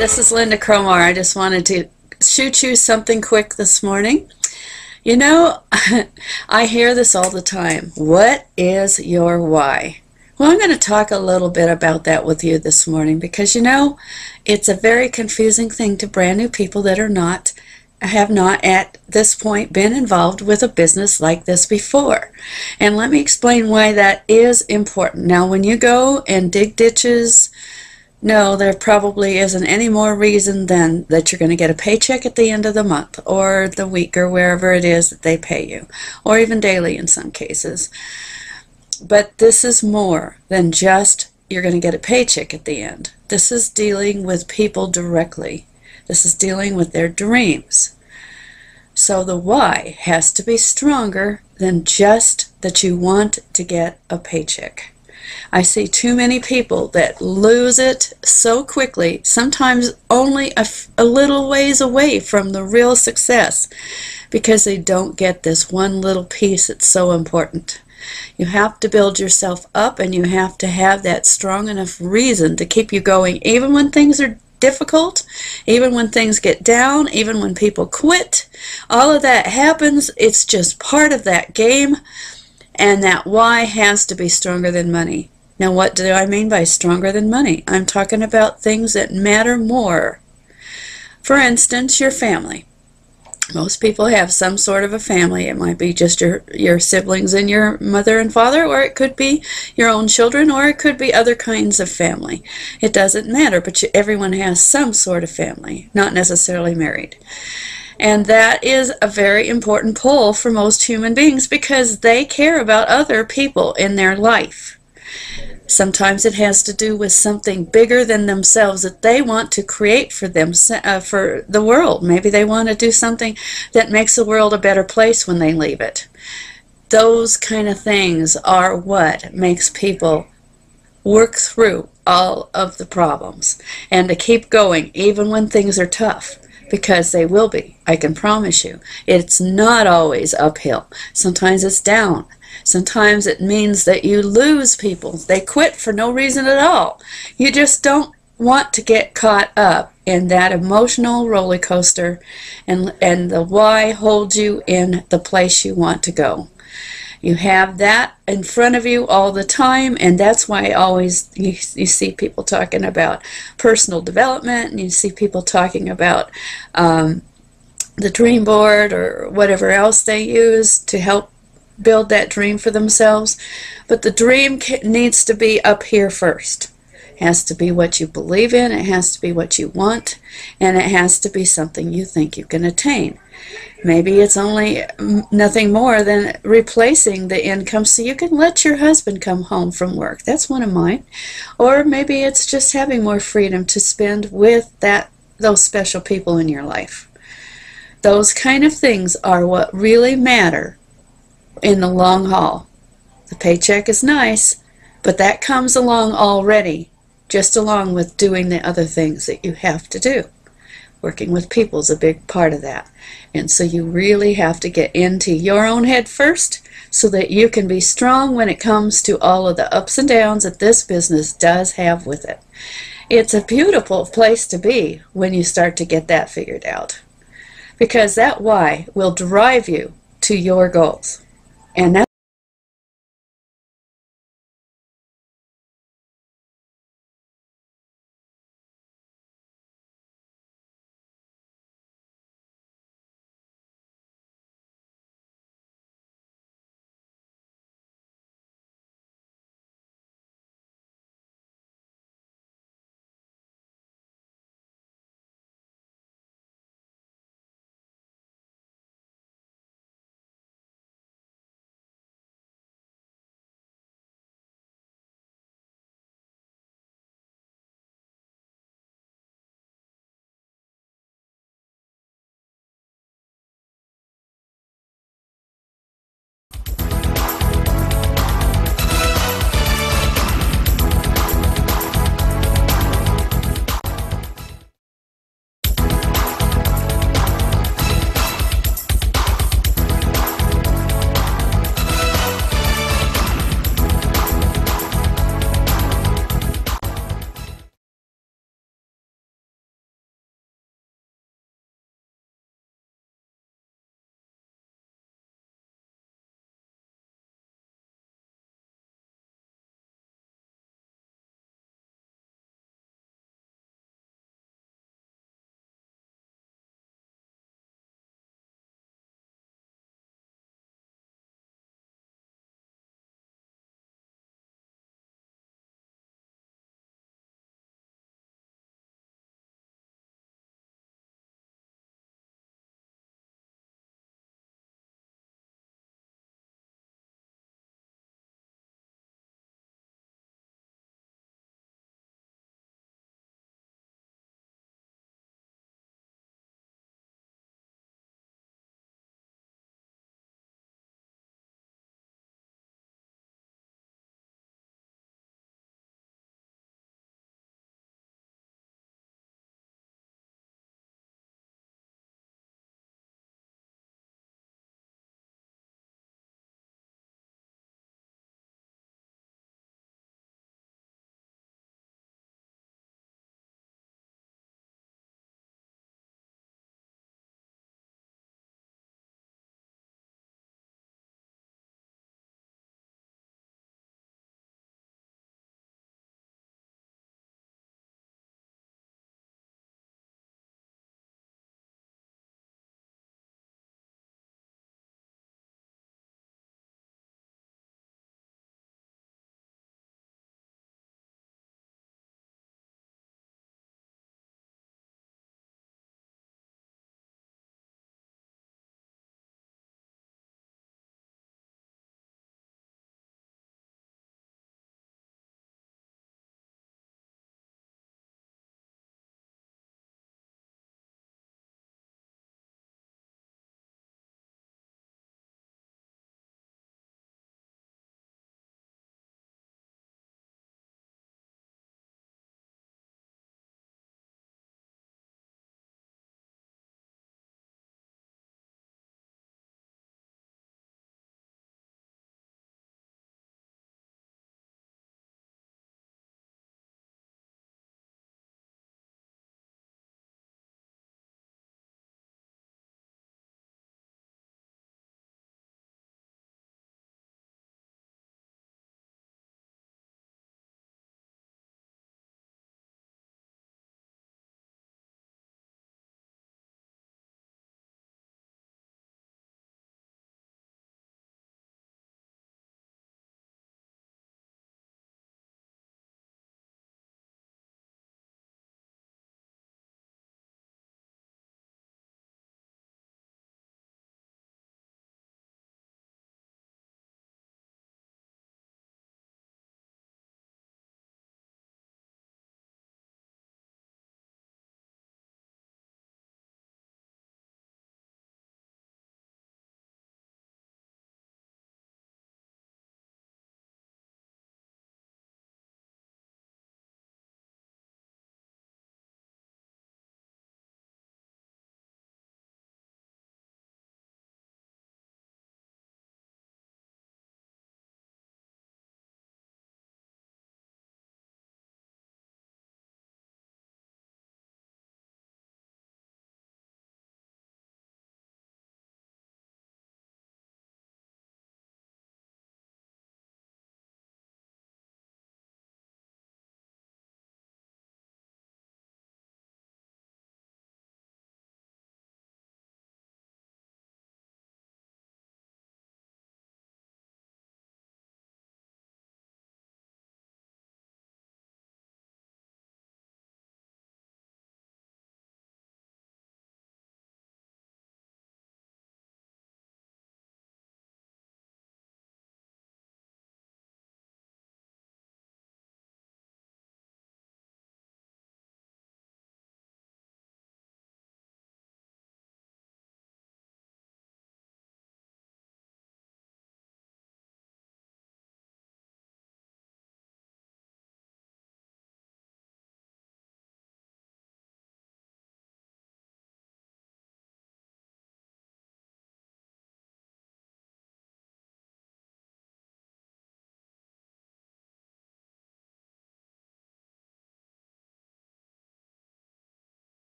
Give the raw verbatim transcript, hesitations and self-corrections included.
This is Lynda Cromar. I just wanted to shoot you something quick this morning. You know, I hear this all the time. What is your why? Well, I'm going to talk a little bit about that with you this morning because, you know, it's a very confusing thing to brand new people that are not, have not at this point been involved with a business like this before. And let me explain why that is important. Now, when you go and dig ditches, no, there probably isn't any more reason than that you're going to get a paycheck at the end of the month or the week or wherever it is that they pay you, or even daily in some cases. But this is more than just you're going to get a paycheck at the end. This is dealing with people directly. This is dealing with their dreams. So the why has to be stronger than just that you want to get a paycheck. I see too many people that lose it so quickly, sometimes only a, a little ways away from the real success, because they don't get this one little piece that's so important. You have to build yourself up, and you have to have that strong enough reason to keep you going, even when things are difficult, even when things get down, even when people quit. All of that happens. It's just part of that game. And that why has to be stronger than money. Now, what do I mean by stronger than money? I'm talking about things that matter more. For instance, your family. Most people have some sort of a family. It might be just your, your siblings and your mother and father, or it could be your own children, or it could be other kinds of family. It doesn't matter, but you, everyone has some sort of family, not necessarily married. And that is a very important pull for most human beings because they care about other people in their life. Sometimes it has to do with something bigger than themselves that they want to create for them, uh, for the world. Maybe they want to do something that makes the world a better place when they leave it. Those kind of things are what makes people work through all of the problems and to keep going even when things are tough. Because they will be, I can promise you. It's not always uphill. Sometimes it's down. Sometimes it means that you lose people. They quit for no reason at all. You just don't want to get caught up in that emotional roller coaster, and, and the why holds you in the place you want to go. You have that in front of you all the time, and that's why I always you, you see people talking about personal development, and you see people talking about um, the dream board or whatever else they use to help build that dream for themselves. But the dream needs to be up here first. It has to be what you believe in, it has to be what you want, and it has to be something you think you can attain. Maybe it's only nothing more than replacing the income so you can let your husband come home from work. That's one of mine. Or maybe it's just having more freedom to spend with that those special people in your life. Those kind of things are what really matter in the long haul. The paycheck is nice, but that comes along already, just along with doing the other things that you have to do. Working with people is a big part of that. And so you really have to get into your own head first so that you can be strong when it comes to all of the ups and downs that this business does have with it. It's a beautiful place to be when you start to get that figured out. Because that why will drive you to your goals. And that's